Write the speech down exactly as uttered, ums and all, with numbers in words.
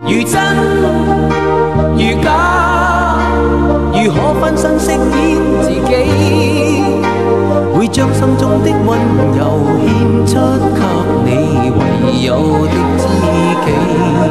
如真如假，如可分身饰演自己，會將心中的溫柔獻出給你，唯有的知己。